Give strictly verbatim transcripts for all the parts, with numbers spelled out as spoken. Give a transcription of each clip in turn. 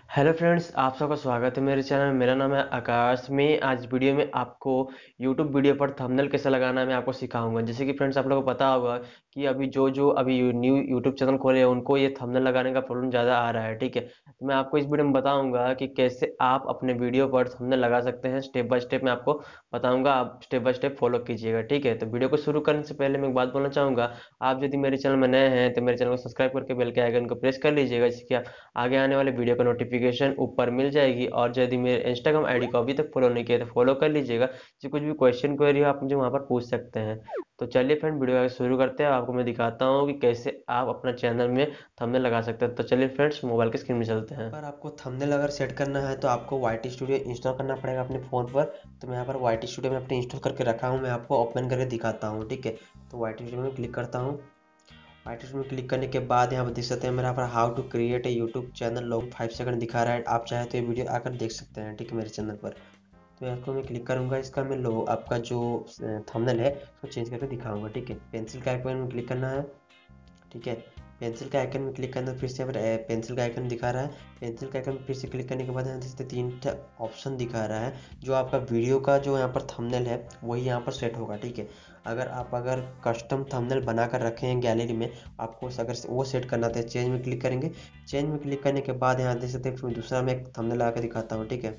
Hello friends, आप सबका स्वागत है मेरे चैनल में। मेरा नाम है आकाश। मैं आज वीडियो में आपको यूट्यूब वीडियो पर थंबनेल कैसे लगाना है मैं आपको सिखाऊंगा। जैसे कि फ्रेंड्स, आप लोगों को पता होगा कि अभी जो जो अभी यू- न्यू यूट्यूब चैनल खोले हैं उनको ये थंबनेल लगाने का प्रॉब्लम ज़्यादा आ रहा है। ठीक है, तो मैं आपको इस वीडियो में बताऊंगा कि कैसे आप अपने वीडियो पर थंबनेल लगा सकते हैं। स्टेप बाय स्टेप मैं आपको बताऊंगा, आप स्टेप बाय स्टेप फॉलो कीजिएगा। ठीक है, तो वीडियो को शुरू करने से पहले मैं एक बात बोलना चाहूँगा। आप यदि मेरे चैनल में नए हैं तो मेरे चैनल को सब्सक्राइब करके बेल के आइकन को प्रेस कर लीजिएगा, जिससे कि आगे आने वाले वीडियो का नोटिफिकेशन ऊपर मिल जाएगी। और यदि मेरे इंस्टाग्राम आईडी को अभी तक फॉलो नहीं किया तो फॉलो कर लीजिएगा। जो कुछ भी क्वेश्चन क्वेरी हो आप मुझे वहाँ पर पूछ सकते हैं। तो चलिए फ्रेंड, वीडियो आगे शुरू करते हैं। आपको मैं दिखाता हूँ कि कैसे आप अपना चैनल में थंबनेल लगा सकते हैं। तो चलिए फ्रेंड्स, मोबाइल की स्क्रीन में चलते हैं। पर आपको थंबनेल अगर सेट करना है तो आपको वाई टी स्टूडियो इंस्टॉल करना पड़ेगा अपने फ़ोन पर। तो मैं यहाँ पर वाई टी स्टूडियो में अपने इंस्टॉल करके रखा हूँ, मैं आपको ओपन करके दिखाता हूँ। ठीक है, तो वाई टी स्टूडियो में क्लिक करता हूँ। वाई टी स्टूडियो में क्लिक करने के बाद यहाँ पर देख सकते हैं मेरा यहाँ पर how to create a YouTube channel log five second दिखा रहा है। आप चाहे तो ये वीडियो आकर देख सकते हैं। ठीक है, मेरे चैनल पर। तो यहाँ मैं क्लिक करूँगा, इसका मैं लो आपका जो थंबनेल है उसको चेंज करके दिखाऊंगा। ठीक है, पेंसिल का आइकन में क्लिक करना है। ठीक है, पेंसिल का आइकन में क्लिक करना, फिर से पेंसिल का आइकन दिखा रहा है। पेंसिल का आइकन में फिर से क्लिक करने के बाद यहाँ से तीन ऑप्शन दिखा रहा है। जो आपका वीडियो का जो यहाँ पर थंबनेल है वही यहाँ पर सेट होगा। ठीक है, अगर आप अगर कस्टम थंबनेल बना कर रखे हैं गैलरी में, आपको अगर वो सेट करना था, चेंज में क्लिक करेंगे। चेंज में क्लिक करने के बाद यहाँ देख सकते हैं दूसरा मैं एक थंबनेल लगा कर दिखाता हूँ। ठीक है,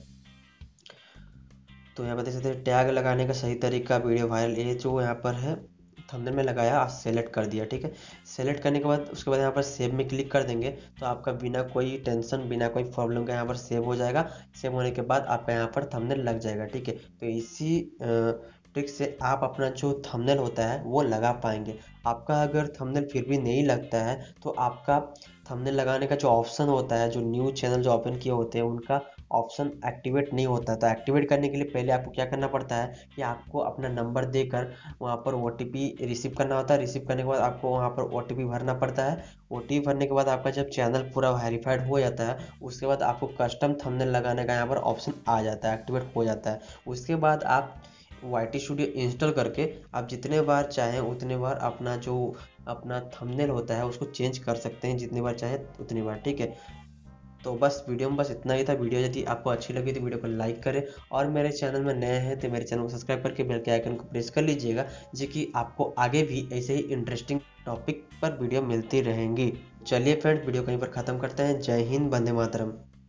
तो यहाँ पर देख सकते हैं टैग लगाने का सही तरीका, वीडियो वायरल, ये जो यहाँ पर है थंबनेल में लगाया, सेलेक्ट कर दिया। ठीक है, सेलेक्ट करने के बाद उसके बाद यहाँ पर सेव में क्लिक कर देंगे तो आपका बिना कोई टेंशन बिना कोई प्रॉब्लम का यहाँ पर सेव हो जाएगा। सेव होने के बाद आपका यहाँ पर थंबनेल लग जाएगा। ठीक है, तो इसी ट्रिक से आप अपना जो थंबनेल होता है वो लगा पाएंगे। आपका अगर थंबनेल फिर भी नहीं लगता है तो आपका थंबनेल लगाने का जो ऑप्शन होता है, जो न्यू चैनल जो ओपन किए होते हैं उनका ऑप्शन एक्टिवेट नहीं होता। तो एक्टिवेट करने के लिए पहले आपको क्या करना पड़ता है कि आपको अपना नंबर देकर वहाँ पर ओ टी पी रिसीव करना होता है। रिसीव करने के बाद आपको वहाँ पर ओ टी पी भरना पड़ता है। ओ टी पी भरने के बाद आपका जब चैनल पूरा वेरीफाइड हो जाता है उसके बाद आपको कस्टम थंबनेल लगाने का यहाँ पर ऑप्शन आ जाता है, एक्टिवेट हो जाता है। उसके बाद आप वाई टी स्टूडियो इंस्टॉल करके आप जितने बार चाहें उतने बार अपना जो अपना थंबनेल होता है उसको चेंज कर सकते हैं, जितनी बार चाहे उतनी बार। ठीक है, तो बस वीडियो में बस इतना ही था। वीडियो यदि आपको अच्छी लगी तो वीडियो को लाइक करें, और मेरे चैनल में नए हैं तो मेरे चैनल को सब्सक्राइब करके बेल के आइकन को प्रेस कर लीजिएगा, जी कि आपको आगे भी ऐसे ही इंटरेस्टिंग टॉपिक पर वीडियो मिलती रहेंगी। चलिए फ्रेंड्स, वीडियो कहीं पर ख़त्म करते हैं। जय हिंद, वंदे मातरम।